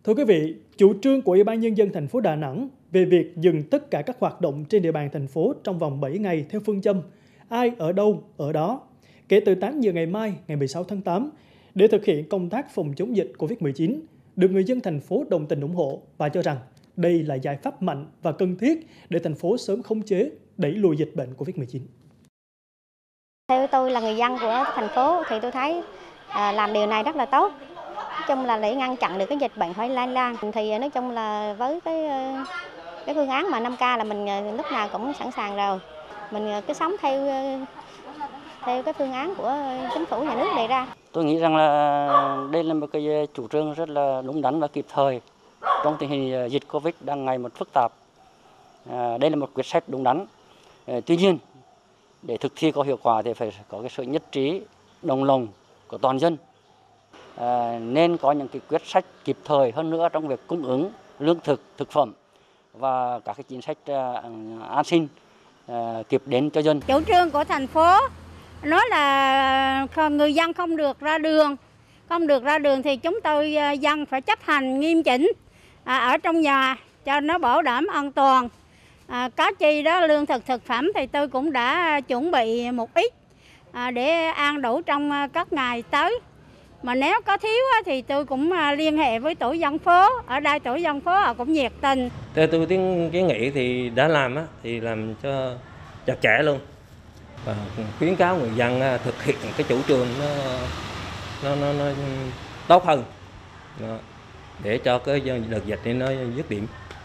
Thưa quý vị, chủ trương của Ủy ban Nhân dân thành phố Đà Nẵng về việc dừng tất cả các hoạt động trên địa bàn thành phố trong vòng 7 ngày theo phương châm ai ở đâu ở đó, kể từ 8 giờ ngày mai, ngày 16 tháng 8, để thực hiện công tác phòng chống dịch Covid-19, được người dân thành phố đồng tình ủng hộ và cho rằng đây là giải pháp mạnh và cần thiết để thành phố sớm khống chế, đẩy lùi dịch bệnh Covid-19. Theo tôi là người dân của thành phố thì tôi thấy làm điều này rất là tốt. Nói chung là để ngăn chặn được cái dịch bệnh phải lây lan. Thì nói chung là với cái phương án mà 5K là mình lúc nào cũng sẵn sàng rồi. Mình cứ sống theo cái phương án của chính phủ nhà nước đề ra. Tôi nghĩ rằng là đây là một cái chủ trương rất là đúng đắn và kịp thời trong tình hình dịch Covid đang ngày một phức tạp. Đây là một quyết sách đúng đắn. Tuy nhiên, để thực thi có hiệu quả thì phải có cái sự nhất trí, đồng lòng của toàn dân. Nên có những cái quyết sách kịp thời hơn nữa trong việc cung ứng lương thực, thực phẩm và các cái chính sách an sinh kịp đến cho dân. Chủ trương của thành phố nói là người dân không được ra đường thì chúng tôi dân phải chấp hành nghiêm chỉnh ở trong nhà cho nó bảo đảm an toàn. Có chi đó lương thực thực phẩm thì tôi cũng đã chuẩn bị một ít để ăn đủ trong các ngày tới. Mà nếu có thiếu thì tôi cũng liên hệ với tổ dân phố. Ở đây tổ dân phố họ cũng nhiệt tình. Theo tôi kiến nghị thì đã làm thì làm cho chặt chẽ luôn. Và khuyến cáo người dân thực hiện cái chủ trương nó tốt hơn để cho cái đợt dịch này nó dứt điểm.